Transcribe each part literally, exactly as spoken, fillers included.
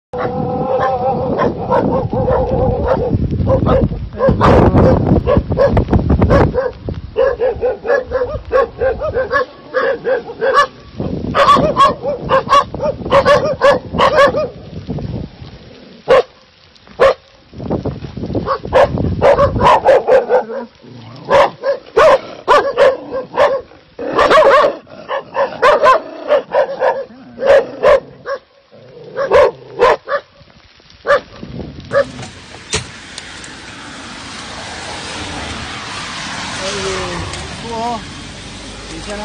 추워. 괜찮아?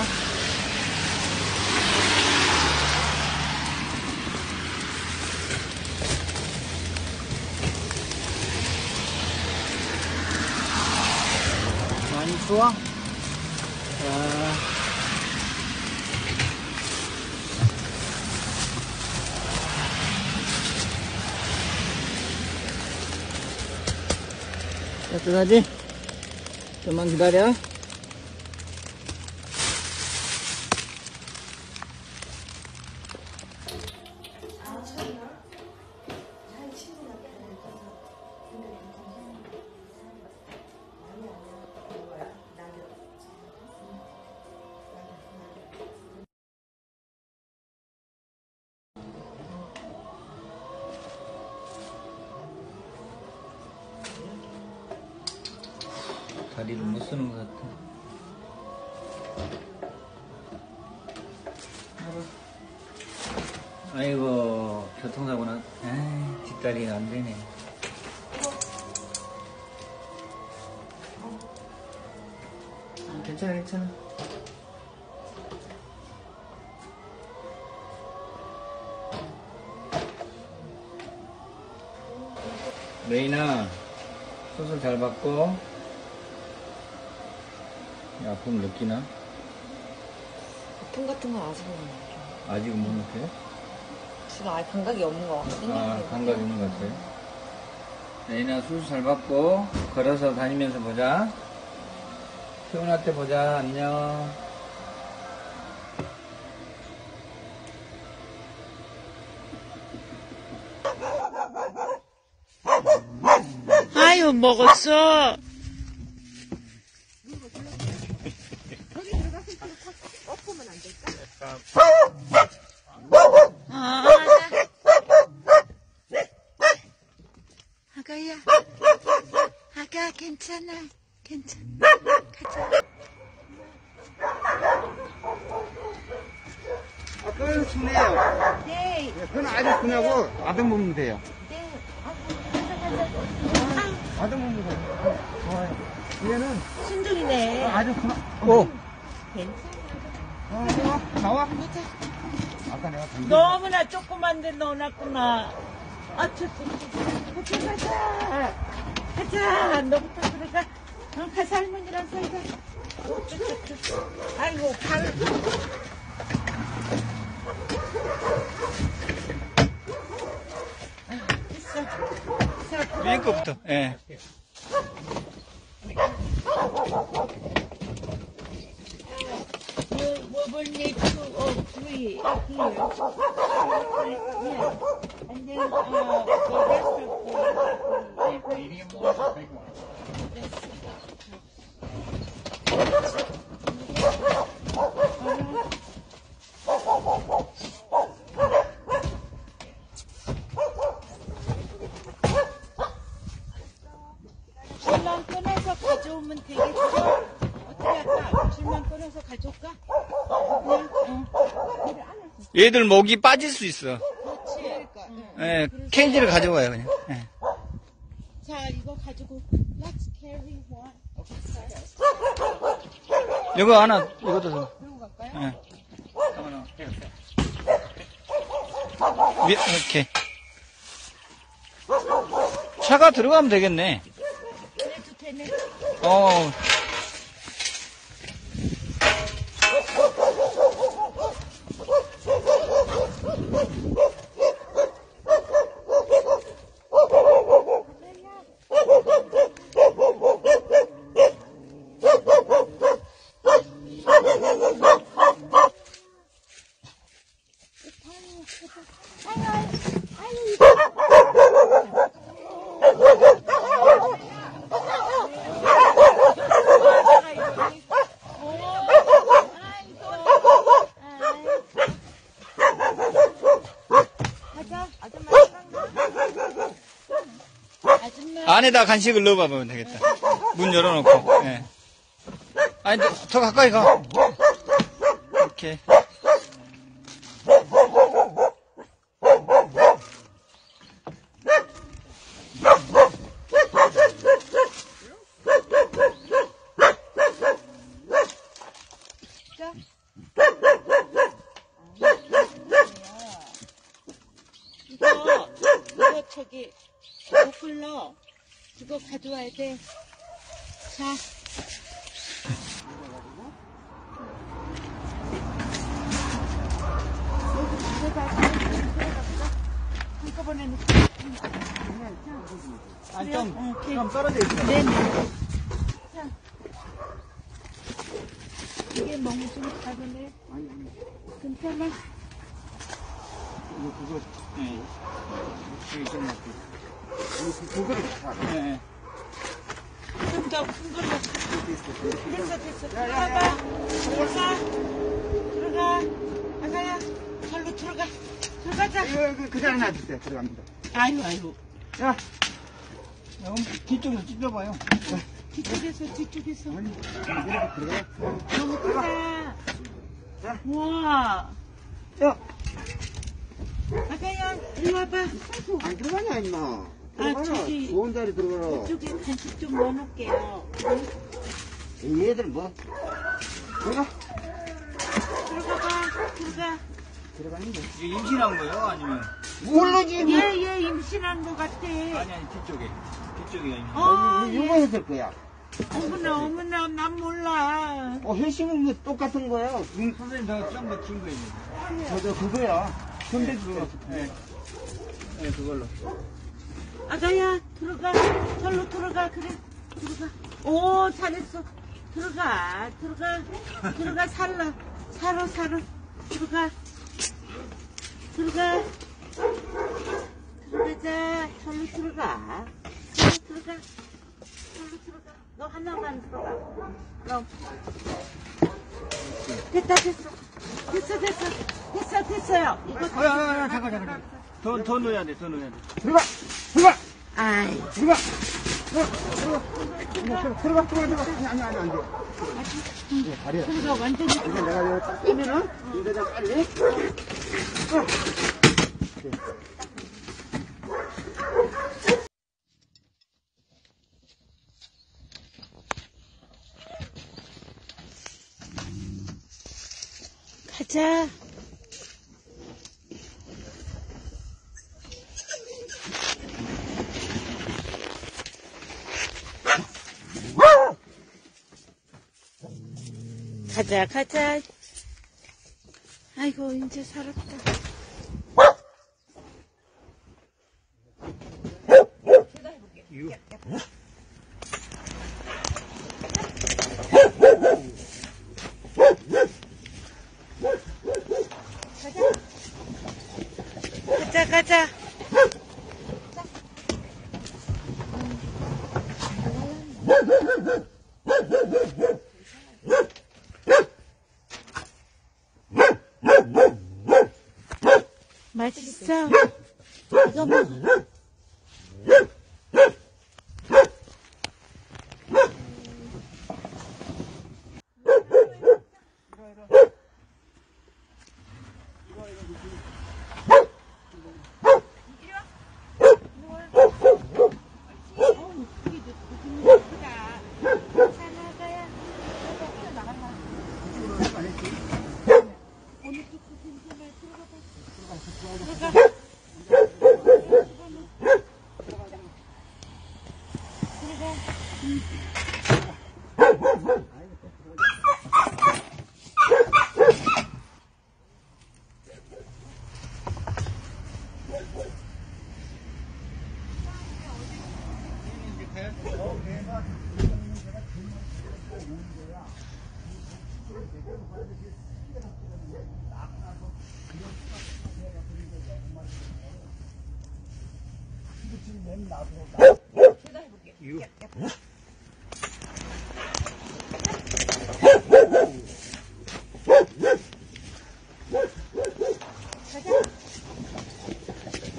많이 추워? 자. 따뜻하지? 좀만 기다려. 다리를 못 쓰는 것 같아. 아이고, 교통사고 나, 에이, 뒷다리가 안 되네. 아, 괜찮아, 괜찮아. 레이나, 수술 잘 받고, 아픔 느끼나? 아픔 같은 건 아직은 못 느껴요. 아직은 못 느껴요? 지금 아예 감각이 없는 것 같거든요. 아, 감각이 없는 것 같아요. 레이나 수술 잘 받고 걸어서 다니면서 보자. 태어날 때 보자. 안녕. 아유, 먹었어. 아, 아가야. 아가, 괜찮아. 괜찮아. 가자. 아까는 순해요. 네. 그건 아주 순하고 아들 먹으면 돼요. 네. 가자, 가자. 아들 먹으면 돼요. 좋아요. 얘는 순둥이네. 아주 순하. 오! 괜찮아. 어, 나와. 나와. 아까 내가 던져. 너무나 조그만데 넣어놨구나. 아, 저, 저, 저, 저, 가자. 가자. 너부터 들어가. 어, 가서 할머니랑 살자. 저, 저, 저. 아이고, 발. 아이고, 있어. 위에 거부터, 예. We, we will need two or three here. Yeah. And then uh, the rest of the medium one, big one. 줄만 꺼내서 가져오면 되겠죠? 어떻게 할까? 줄만 꺼내서 가져올까? 그냥, 어. 얘들 목이 빠질 수 있어. 그렇지. 예, 케이지를 가져와요, 그냥. 예. 자, 이거 가지고 let's carry one. 이거 하나, 이것도 줘. 들고 갈까요? 예. 위, 이렇게. 차가 들어가면 되겠네. 그래도 되네. 어. 아유, 아유, 아유, 자, 아줌마 들어간다. 아줌마. 안에다 간식을 넣어봐보면 되겠다. 문 열어놓고. 예. 아니, 더, 더 가까이 가. 이렇게. 자. 이거, 이거 저기, 보클러, 이거 가져와야 돼. 자. 여기 이거 다 한꺼번에 넣고. 아, 좀, 응, 오케이. 좀 떨어져 있어. 네네. 자. 이게 너무 좀 작으네. 괜찮아. 이거, 그거, 예. 여기 좀 넣고. 그거를 예, 예. 좀 더 큰 걸로. 됐어, 됐어. 들어가봐. 들어가. 들어가. 아가야, 절로 들어가. 들어가자. 이거 그, 그 자리에 놔주세요. 들어갑니다. 아유, 아유. 야, 그럼 뒤쪽으로 찢어봐요. 뒤쪽에서, 뒤쪽에서. 아니, 이렇게 들어가. 너무 크다. 자. 우와. 야, 아가야, 이리 와봐. 안 들어가냐, 임마. 들어가라. 저기. 좋은 자리 들어가라. 이쪽에 간식 좀 넣어놓을게요. 얘들 뭐? 들어가. 들어가봐. 들어가. 들어가는데. 이게 임신한 거예요? 아니면? 모르지. 얘, 얘 임신한 것 같아. 아니, 아니, 뒤쪽에. 뒤쪽이가 임신. 어, 이거 얘. 했을 거야. 어머나, 어머나, 난 몰라. 어, 회심은 뭐 똑같은 거야. 응, 선생님, 저 좀 더 긴 거 있는데. 저, 저, 그거야. 근데 그거. 그거. 예. 예, 그걸로. 아가야, 들어가. 절로 들어가. 그래, 들어가. 오, 잘했어. 들어가, 들어가. 들어가, 살라. 살아, 살아. 들어가. 들어가. 들어가자. 절로 들어가. 절로 들어가. 절로 들어가. 너 하나만 들어가. 너. 됐다, 됐어. 됐어, 됐어. 됐어, 됐어요. 이거 아, 야, 야, 야, 잠깐, 잠깐. 더, 더 넣어야 돼, 더 넣어야 돼. 들어가! 들어가! 아이, 들어가! 들어가! 들어가! 들어가! 들어가! 아니, 아니, 아니, 안 돼. 예, 다리야. 들어가, 완전히 이게 내가 이거 딱 빼면은, 여기다 빨리. 어. 가자. 가자, 가자. 아이고, 이제 살았다. 가자, 가자. 맛있어. 이거 먹어.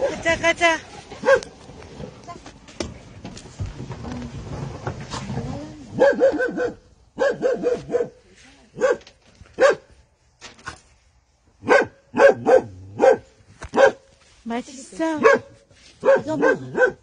가자, 가자. 맛있어. 이거 먹어.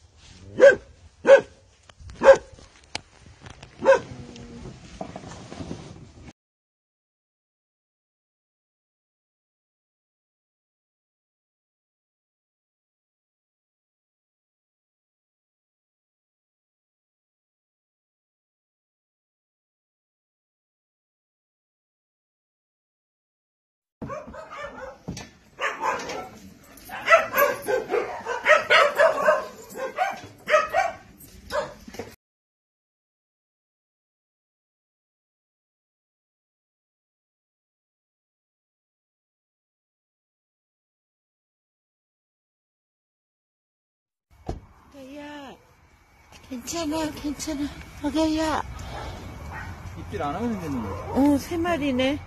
야, 괜찮아, 괜찮아. 어가야. 입질 안 하고 생겼는데. 어, 세 마리네.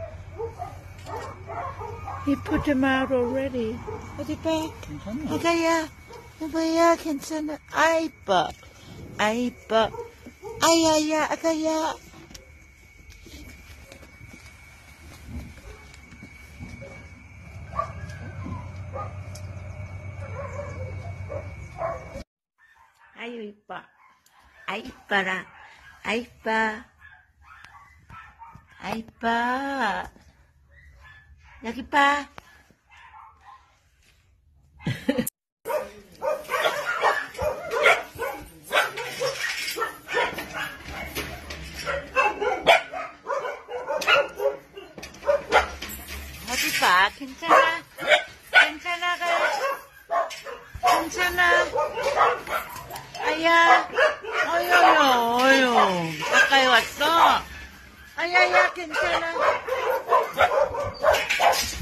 He put them out already. 어디 봐. 괜찮네. 어가야, 여보야, 괜찮아. 아, 이뻐. 아, 이뻐. 아야야, 아가야. 아유, 이뻐. 아, 이뻐라. 아, 이뻐. 아, 이뻐. 여기 봐. 어디 봐. 괜찮아. 괜찮아, 가. 괜찮아. 아야. 어여여, 어여. 가까이 왔어? 아야야, 괜찮아.